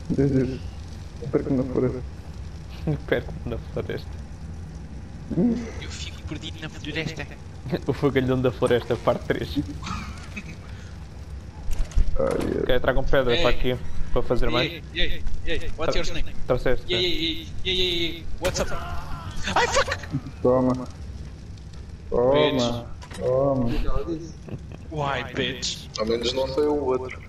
Diz. Perco na floresta. Perto-me na floresta. Eu fico perdido na floresta. O fogalhão da floresta, parte 3. Ok, tragam pedra para aqui, para fazer mais. What's your name? Trouxeste? What's up? Ai, fuck! Toma. Toma. Toma. Why, bitch? Ao menos não sei o outro.